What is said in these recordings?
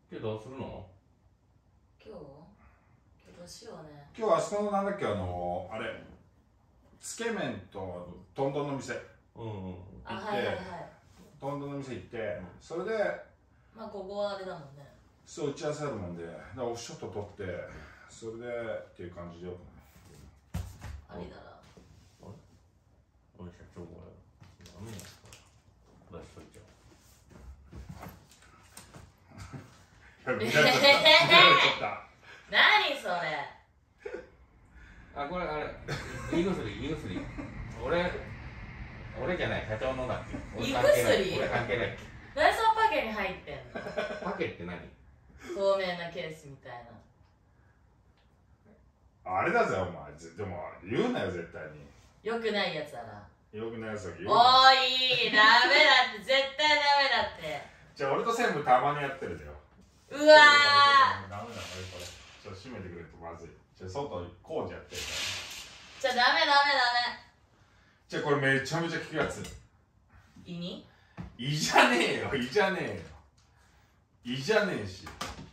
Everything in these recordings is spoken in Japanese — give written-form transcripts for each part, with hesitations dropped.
今日どうするの？ 今日どうしようね。 今日あそこのなんだっけ、あれつけ麺とトントンの店行って、トントンの店行って、それでまあここはあれだもんね。 そう打ち合わせあるもんで、オフショット取って、それでっていう感じでよくね。 ありだな。 俺社長これ何やったら出しといちゃう。 見られちゃった。 何それ。 あ、これあれ胃薬。俺じゃない、社長のだっけ。 胃薬？ 俺関係ない。 何そのパケに入ってんの？ パケって何？ 透明なケースみたいな。 あれだぜお前。でも言うなよ絶対に。 よくないやつだな。 よくないやつだけ言う。 おーい、ダメだって、絶対ダメだって。 じゃあ俺と専務たまにやってるだよ。 うわー。 ダメだこれ。ちょっと閉めてくれるとまずい。じゃあ外工事やってるから。 じゃあダメ。 じゃあこれめちゃめちゃ効くやつ。 胃に？ 胃じゃねえよ。胃じゃねえし。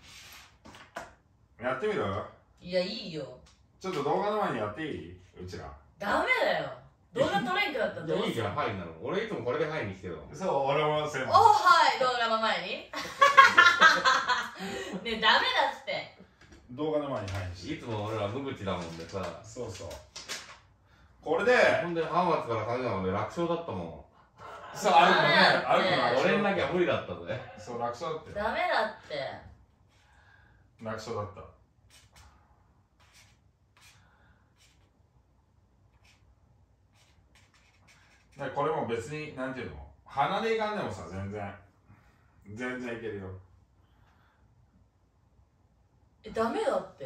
やってみる？ いや、いいよ。 ちょっと動画の前にやっていい？うちら。 ダメだよ。動画撮れんくなったらどうする？ いいじゃん、はいなの。俺いつもこれではいにしてるの。 そう、俺も専務。 おはい、動画の前にねえ、ダメだって。 動画の前にはいにして。 いつも俺ら無口だもんでさ。 そうそう。これでほんで浜松から金沢まで楽勝だったもん。 そう、歩くのね。 俺んなきゃ無理だったぜ。 そう、楽勝だって。 ダメだって。 楽勝だった。これも別に、なんていうの、鼻でいかんでもさ、全然いけるよ。 ダメだって。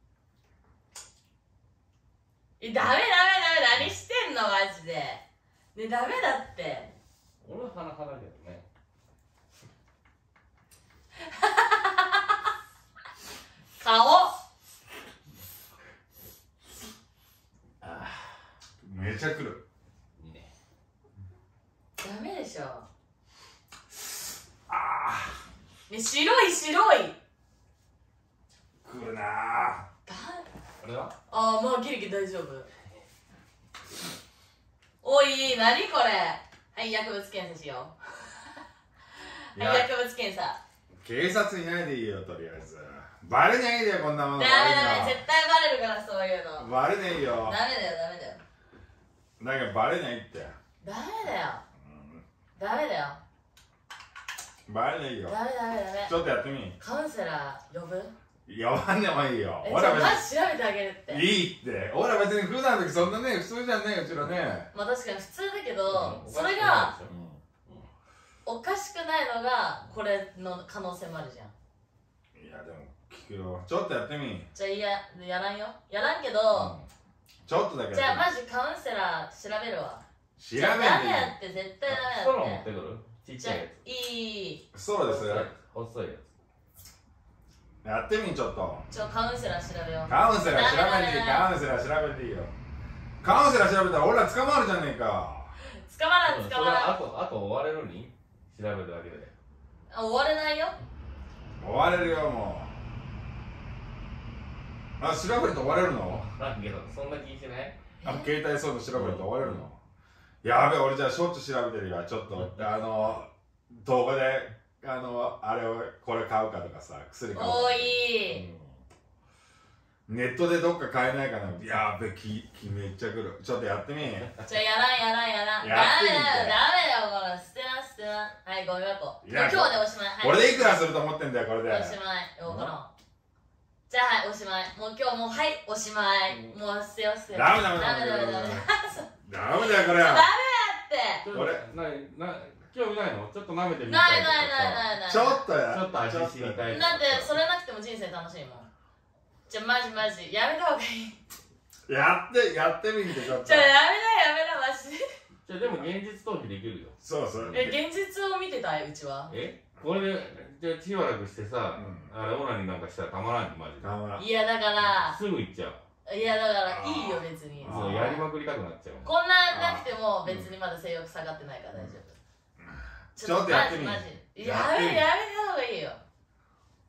ダメ、何してんのマジで。ね、ダメだって。 俺は鼻だけどね。 顔。 めちゃくる。 いいね。 ダメでしょ。ね、白い。 くるなぁ。 ああ、まあギリ大丈夫。おい、なにこれ。はい、薬物検査しよう。はい、薬物検査。 警察いないでいいよ、とりあえず。バレねえでよ、こんなもの。 ダメ、絶対バレるから、そういうの。 バレねえよ。 ダメだよ。 だけどバレないって。 ダメだよ。ダメバレないよ。ちょっとやってみ。 カウンセラー呼ぶ？ 呼ばんでもいいよ。 じゃあマジ調べてあげるって。 いいって。俺ら別に普段の時そんなね、普通じゃんね、うちらね。 まあ確かに普通だけど、それがおかしくないのがこれの可能性もあるじゃん。 いやでも聞くよ。ちょっとやってみ。 じゃあやらんよ。やらんけど、 ちょっとだけ。 じゃあマジカウンセラー調べるわ。 調べる。ダメやって、絶対ダメだって。 ストロー持ってくる？ちっちゃいやつ。 いい。 そうですよ。 細いやつ。 やってみ、ちょっと。 カウンセラー調べよう。 カウンセラー調べていい。カウンセラー調べていいよ。カウンセラー調べたら俺ら捕まるじゃねえか。 捕まらん。 あと終われるに調べるだけで。 終われないよ。 終われるよ、もう。調べると終われるの？ だけど、そんな気しない？ 携帯そういうの調べると終われるの？やべえ、俺じゃあしょっちゅう調べてるよ。ちょっと動画であれをこれ買うかとかさ、薬買うか。 おい。 ネットでどっか買えないかな。やべえ、めっちゃくる。ちょっとやってみ。 じゃあやらん。ダメだよ、これ。捨てな。はい、ゴミ箱。今日でおしまい。 これでいくらすると思ってんだよ、これで。 おしまい。わからん。じゃあはい、おしまい。もう今日もうはい、おしまい。もう捨てよ。 ダメだよ、これ。 ダメだってこれ、興味ないの？ちょっと舐めてみたい。 ない。 ちょっと味知りたい。 だってそれなくても人生楽しいもん。じゃあマジやめた方がいい。 やってみてちょっと。 じゃあやめなマジで。 じゃあでも現実逃避できるよ。 そう。 現実を見てたい、うちは。 これでしばらくしてさ、あれオナニーなんかしたらたまらんよマジで。 いやだからすぐ行っちゃう。 いやだからいいよ別に。 そうやりまくりたくなっちゃう。 こんななくても別にまだ性欲下がってないから大丈夫。 ちょっとやってみ。 マジやめた方がいいよ。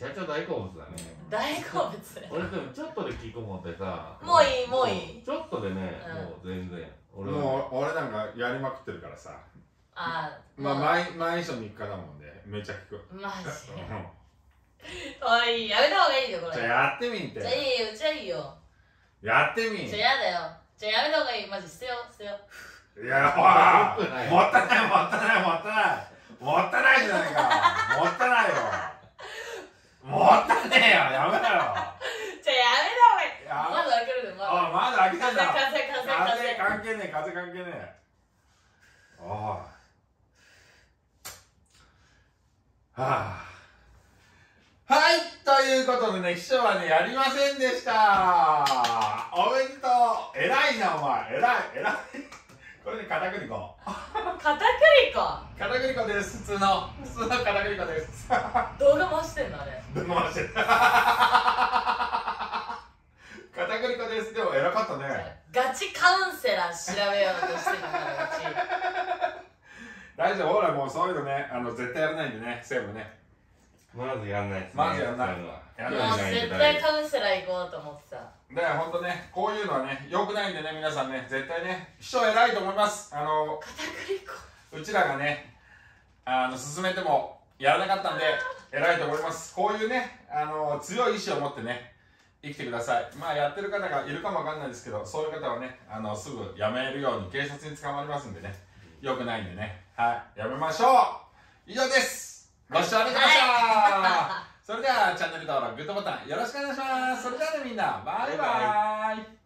社長大好物だね。 大好物。 俺でもちょっとで聞くもんってさ、 もういいもういい。 ちょっとでね、もう全然もう俺なんかやりまくってるからさ。 ああ、 まあ毎週3日だもんでめっちゃ聞く。 マジ。おい、やめた方がいいよこれ。 じゃあやってみんて。 じゃあいいよ、うちはいいよ。 やってみん。 じゃあやだよ。じゃあやめた方がいい。マジ捨てよう捨てよう。 いやほらもったいないもったいないもったいないもったいないじゃないか。もったいないよ。もったいねえよ。やめろよ。 じゃあやめた方がいい。窓開けるで、窓。 まだ開けてんだ。 風関係ねえ風関係ねえ。おい。ははいということでね、秘書はねやりませんでした。おめでとう。偉いなお前。偉い。これで片栗粉。 片栗粉。 片栗粉です。普通の片栗粉です。 動画回してんのあれ。 動画回してる。片栗粉です。でも偉かったね。 ガチカウンセラー調べようとしてるからうち。 大丈夫。ほらもうそういうのね、絶対やらないんでね、全部ね。 まずやんないですね。 まずやんない。 もう絶対カウンセラー行こうと思ってた。 で、ほんとね、こういうのはね、良くないんでね、皆さんね、絶対ね、秘書偉いと思います。 片栗粉。 うちらがね、進めてもやらなかったんで、偉いと思います。こういうね、強い意志を持ってね、生きてください。まあ、やってる方がいるかもわかんないですけど、そういう方はね、すぐ辞めるように警察に捕まりますんでね、良くないんでね、はい、やめましょう。以上です。ご視聴ありがとうございました。それではチャンネル登録、グッドボタンよろしくお願いします。それではねみんな、バイバーイ。